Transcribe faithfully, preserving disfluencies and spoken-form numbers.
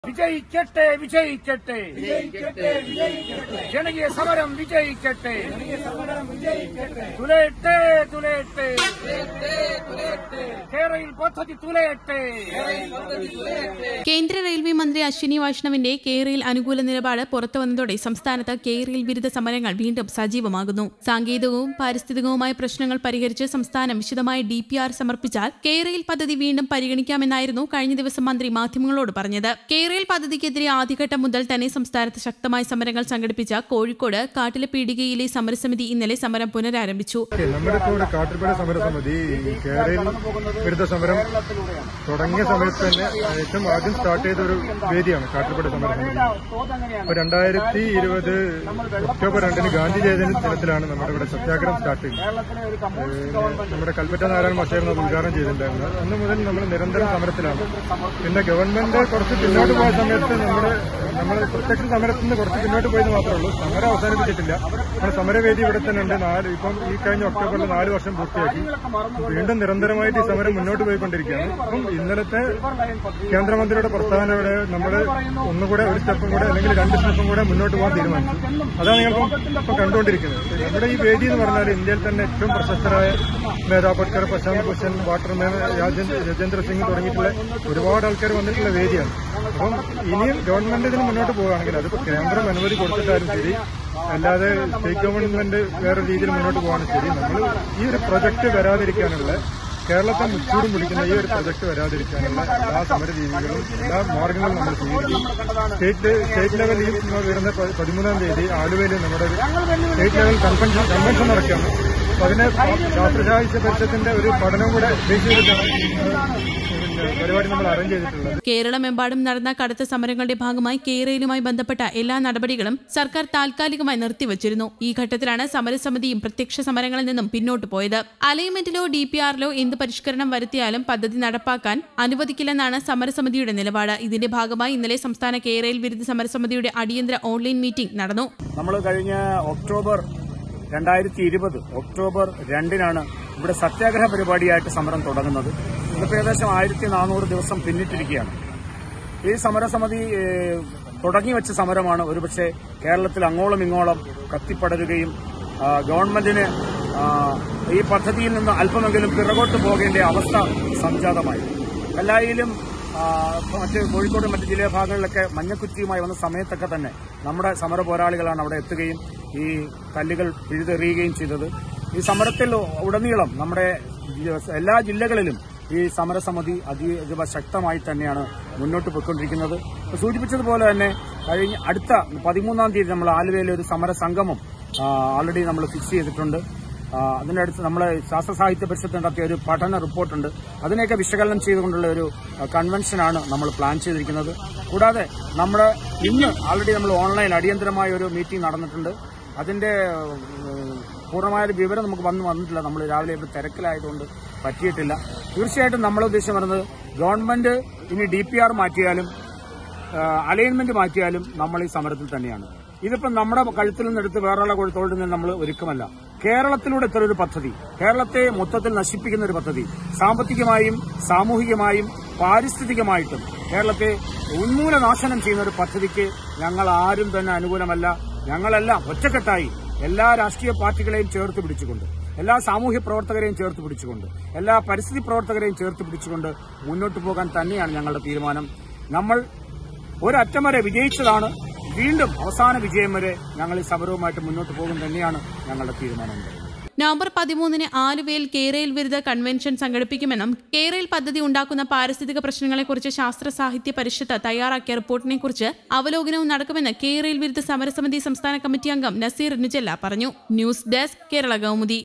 വിജയിക്കട്ടെ വിജയിക്കട്ടെ ജനകീയ സമരം വിജയിക്കട്ടെ തുലയട്ടെ തുലയട്ടെ കേരളയിൽ പദ്ധതി തുലയട്ടെ. കേന്ദ്ര റെയിൽവേ മന്ത്രി അശ്വിനി വൈഷ്ണവിന്റെ കേരളയിൽ അനുകൂല നിലപാട് പുറത്തുവന്നതോടെ സംസ്ഥാനത്ത് കേരളയിൽ വിരുദ്ധ സമരങ്ങൾ വീണ്ടും സജീവമാകുന്നു. സാങ്കേതികവും പാരിസ്ഥിതികവുമായ പ്രശ്നങ്ങൾ പരിഹരിച്ച് സംസ്ഥാനം വിശദമായ ഡി പി ആർ സമർപ്പിച്ചാൽ കേരളയിൽ പദ്ധതി വീണ്ടും പരിഗണിക്കാമെന്നായിരുന്നു കഴിഞ്ഞ ദിവസം മന്ത്രി മാധ്യമങ്ങളോട് പറഞ്ഞത്. കേരള പദ്ധതിക്കെതിരെ ആദ്യഘട്ടം മുതൽ തന്നെ സംസ്ഥാനത്ത് ശക്തമായ സമരങ്ങൾ സംഘടിപ്പിച്ച കോഴിക്കോട് കാട്ടിലെ പീടികയിലെ സമരസമിതി ഇന്നലെ സമരം പുനരാരംഭിച്ചു. നമ്മുടെ കാട്ടിൽപ്പട സമരസമിതി കേരള വിരുദ്ധ സമരം തുടങ്ങിയ സമയത്ത് തന്നെ ഏറ്റവും ആദ്യം സ്റ്റാർട്ട് ചെയ്ത ഒരു വേദിയാണ് കാട്ടിൽപ്പട സമരസമിതി. ഇപ്പൊ രണ്ടായിരത്തി ഇരുപത് ഒക്ടോബർ രണ്ടിന് ഗാന്ധി ജയന്തി ദിനത്തിലാണ് നമ്മുടെ ഇവിടെ സത്യാഗ്രഹം സ്റ്റാർട്ട് ചെയ്യുന്നത്. നമ്മുടെ കൽപ്പറ്റ നാരായണ മാഷായിരുന്നു അത് ഉദ്ഘാടനം ചെയ്തിട്ടുണ്ടായിരുന്നത്. അന്ന് മുതൽ നമ്മൾ നിരന്തരം സമരത്തിലാണ്. പിന്നെ ഗവൺമെന്റ് കുറച്ച് പിന്നോട്ട് പോയ സമയത്ത് നമ്മുടെ നമ്മൾ പ്രത്യക്ഷ സമരത്തിൽ നിന്ന് കുറച്ച് പിന്നോട്ട് പോയെന്ന് മാത്രമേ ഉള്ളൂ. സമരം അവസാനിപ്പിച്ചിട്ടില്ല. നമ്മുടെ സമരവേദി ഇവിടെ തന്നെ ഉണ്ട്. നാല് ഇപ്പം ഈ കഴിഞ്ഞ ഒക്ടോബറിൽ നാല് വർഷം പൂർത്തിയാക്കി. വീണ്ടും നിരന്തരമായിട്ട് ഈ സമരം മുന്നോട്ട് പോയിക്കൊണ്ടിരിക്കുകയാണ്. അപ്പം ഇന്നലത്തെ കേന്ദ്രമന്ത്രിയുടെ പ്രസ്താവനയുടെ നമ്മൾ ഒന്നുകൂടെ ഒരു സ്റ്റെപ്പും കൂടെ അല്ലെങ്കിൽ രണ്ട് സ്റ്റെപ്പും കൂടെ മുന്നോട്ട് പോകാൻ തീരുമാനിച്ചു. അതാണ് നിങ്ങളിപ്പം ഇപ്പം കണ്ടുകൊണ്ടിരിക്കുന്നത്. നമ്മുടെ ഈ വേദി എന്ന് പറഞ്ഞാൽ ഇന്ത്യയിൽ തന്നെ ഏറ്റവും പ്രശസ്തരായ മേധാ പട്കർ, പ്രശാന്ത് ഭൂഷൺ, വാട്ടർമാൻ, രാജേന്ദ്ര സിംഗ് തുടങ്ങിയിട്ടുള്ള ഒരുപാട് ആൾക്കാർ വന്നിട്ടുള്ള വേദിയാണ്. അപ്പം ഇനിയും ഗവൺമെന്റ് ഇതിന് മുന്നോട്ട് പോവുകയാണെങ്കിൽ അതിപ്പോൾ കേന്ദ്രം അനുമതി കൊടുത്തിട്ടാലും ശരി, അല്ലാതെ സ്റ്റേറ്റ് ഗവൺമെന്റ് വേറെ രീതിയിൽ മുന്നോട്ട് പോകാനും ശരി, നമ്മൾ ഈ ഒരു പ്രൊജക്ട് വരാതിരിക്കാനുള്ള കേരളത്തെ മുച്ചൂടും പിടിക്കുന്ന ഈ ഒരു പ്രൊജക്ട് വരാതിരിക്കാനുള്ള എല്ലാ സമര രീതികളും എല്ലാ മാർഗങ്ങളും നമ്മൾ സ്വീകരിക്കും. സ്റ്റേറ്റ് സ്റ്റേറ്റ് ലെവലിൽ വരുന്ന പതിമൂന്നാം തീയതി ആലുവയിൽ നമ്മുടെ സ്റ്റേറ്റ് ലെവൽ കൺവെൻഷൻ കൺവെൻഷൻ നടക്കുകയാണ്. അപ്പൊ അതിനെ ശാസ്ത്ര സാഹിത്യ പരിഷത്തിന്റെ ഒരു പഠനവും കൂടെ ബേസ് ചെയ്തിട്ടാണ് പരിപാടി നമ്മൾ അറേഞ്ച് ചെയ്തിട്ടുള്ളത്. കേരളമെമ്പാടും നടന്ന കടുത്ത സമരങ്ങളുടെ ഭാഗമായി കേരളയിലുമായി ബന്ധപ്പെട്ട എല്ലാ നടപടികളും സർക്കാർ താൽക്കാലികമായി നിർത്തിവച്ചിരുന്നു. ഈ ഘട്ടത്തിലാണ് സമരസമിതിയും പ്രത്യക്ഷ സമരങ്ങളിൽ നിന്നും പിന്നോട്ട് പോയത്. അലൈൻമെന്റിലോ ഡി പി ആറിലോ എന്ത് പരിഷ്കരണം വരുത്തിയാലും പദ്ധതി നടപ്പാക്കാൻ അനുവദിക്കില്ലെന്നാണ് സമരസമിതിയുടെ നിലപാട്. ഇതിന്റെ ഭാഗമായി ഇന്നലെ സംസ്ഥാന കേരള വിരുദ്ധ സമരസമിതിയുടെ അടിയന്തര ഓൺലൈൻ മീറ്റിംഗ് നടന്നു. നമ്മൾ കഴിഞ്ഞ ഒക്ടോബർ രണ്ടായിരത്തി ഇരുപത് ഒക്ടോബർ രണ്ടിനാണ് ഇവിടെ സത്യാഗ്രഹ പരിപാടിയായിട്ട് സമരം തുടങ്ങുന്നത്. ഇതിപ്പോൾ ഏകദേശം ആയിരത്തി നാനൂറ് ദിവസം പിന്നിട്ടിരിക്കുകയാണ്. ഈ സമരസമിതി തുടങ്ങി വെച്ച സമരമാണ് ഒരുപക്ഷെ കേരളത്തിൽ അങ്ങോളം ഇങ്ങോളം കത്തിപ്പടരുകയും ഗവൺമെന്റിന് ഈ പദ്ധതിയിൽ നിന്ന് അല്പമെങ്കിലും പിറകോട്ട് പോകേണ്ട അവസ്ഥ സംജാതമായി. കല്ലായിലും മറ്റ് കോഴിക്കോട് മറ്റ് ജില്ലാ ഭാഗങ്ങളിലൊക്കെ മഞ്ഞക്കുറ്റിയുമായി വന്ന സമയത്തൊക്കെ തന്നെ നമ്മുടെ സമര പോരാളികളാണ് അവിടെ എത്തുകയും ഈ കല്ലുകൾ പിഴുതെറിയുകയും ചെയ്തത്. ഈ സമരത്തിൽ ഉടനീളം നമ്മുടെ എല്ലാ ജില്ലകളിലും ഈ സമരസമിതി അതീവ ശക്തമായി തന്നെയാണ് മുന്നോട്ട് പോയിക്കൊണ്ടിരിക്കുന്നത്. സൂചിപ്പിച്ചതുപോലെ തന്നെ കഴിഞ്ഞ അടുത്ത പതിമൂന്നാം തീയതി നമ്മൾ ആലുവയിലെ ഒരു സമര സംഗമം ഓൾറെഡി നമ്മൾ ഫിക്സ് ചെയ്തിട്ടുണ്ട്. അതിന്റെ അടുത്ത് നമ്മളെ ശാസ്ത്ര സാഹിത്യ പരിഷത്ത് നടത്തിയ ഒരു പഠന റിപ്പോർട്ടുണ്ട്. അതിനെയൊക്കെ വിശകലനം ചെയ്തുകൊണ്ടുള്ള ഒരു കൺവെൻഷനാണ് നമ്മൾ പ്ലാൻ ചെയ്തിരിക്കുന്നത്. കൂടാതെ നമ്മുടെ ഇന്ന് ഓൾറെഡി നമ്മൾ ഓൺലൈൻ അടിയന്തരമായ ഒരു മീറ്റിംഗ് നടന്നിട്ടുണ്ട്. അതിന്റെ പൂർണ്ണമായ ഒരു വിവരം നമുക്ക് വന്നു വന്നിട്ടില്ല. നമ്മൾ രാവിലെ ഇവിടെ തിരക്കിലായതുകൊണ്ട് പറ്റിയിട്ടില്ല. തീർച്ചയായിട്ടും നമ്മളെ ഉദ്ദേശം പറയുന്നത് ഗവൺമെന്റ് ഇനി ഡി പി ആർ മാറ്റിയാലും അലൈൻമെന്റ് മാറ്റിയാലും നമ്മൾ ഈ സമരത്തിൽ തന്നെയാണ്. ഇതിപ്പം നമ്മുടെ കഴുത്തിൽ നിന്നെടുത്ത് വേറെയുള്ള കൊഴുത്തോളിൽ നിന്ന് നമ്മൾ ഒരുക്കമല്ല. കേരളത്തിലൂടെ ഇത്ര ഒരു പദ്ധതി, കേരളത്തെ മൊത്തത്തിൽ നശിപ്പിക്കുന്ന ഒരു പദ്ധതി, സാമ്പത്തികമായും സാമൂഹികമായും പാരിസ്ഥിതികമായിട്ടും കേരളത്തെ ഉന്മൂലനാശനം ചെയ്യുന്ന ഒരു പദ്ധതിക്ക് ഞങ്ങൾ ആരും തന്നെ അനുകൂലമല്ല. ഞങ്ങളെല്ലാം ഒറ്റക്കെട്ടായി എല്ലാ രാഷ്ട്രീയ പാർട്ടികളെയും ചേർത്ത് പിടിച്ചുകൊണ്ട്, എല്ലാ സാമൂഹ്യ പ്രവർത്തകരെയും ചേർത്ത് പിടിച്ചുകൊണ്ട്, എല്ലാ പരിസ്ഥിതി പ്രവർത്തകരെയും ചേർത്ത് പിടിച്ചുകൊണ്ട് മുന്നോട്ട് പോകാൻ തന്നെയാണ് ഞങ്ങളുടെ തീരുമാനം. നമ്മൾ ഒരറ്റം വരെ വിജയിച്ചതാണ്. വീണ്ടും അവസാന വിജയം വരെ ഞങ്ങൾ ഈ സമരവുമായിട്ട് മുന്നോട്ട് പോകും തന്നെയാണ് ഞങ്ങളുടെ തീരുമാനം. നവംബർ പതിമൂന്നിന് ആലുവയിൽ കേരള വിരുദ്ധ കൺവെൻഷൻ സംഘടിപ്പിക്കുമെന്നും കേരള പദ്ധതി ഉണ്ടാക്കുന്ന പാരിസ്ഥിതിക പ്രശ്നങ്ങളെക്കുറിച്ച് ശാസ്ത്ര സാഹിത്യ പരിഷത്ത് തയ്യാറാക്കിയ റിപ്പോർട്ടിനെക്കുറിച്ച് അവലോകനവും നടക്കുമെന്ന് കേരള വിരുദ്ധ സമരസമിതി സംസ്ഥാന കമ്മിറ്റി അംഗം നസീർ നുജല്ല പറഞ്ഞു. News desk Kerala Kaumudi.